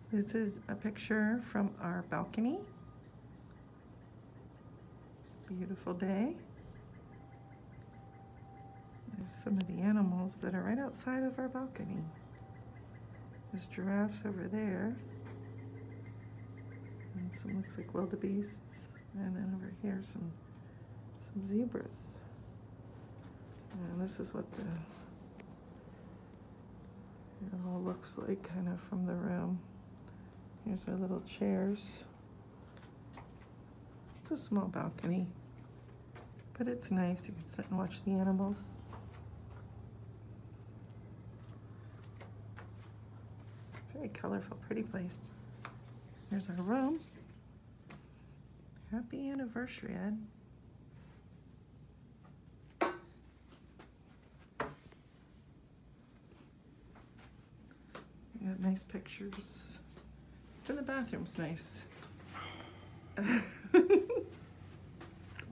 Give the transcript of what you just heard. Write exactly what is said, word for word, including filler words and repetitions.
This is a picture from our balcony. Beautiful day. There's some of the animals that are right outside of our balcony. There's giraffes over there. And some looks like wildebeests. And then over here some some zebras. And this is what the it all looks like kind of from the room. Here's our little chairs. It's a small balcony, but it's nice. You can sit and watch the animals. Very colorful, pretty place. Here's our room. Happy anniversary, Ed. You got nice pictures. And the bathroom's nice.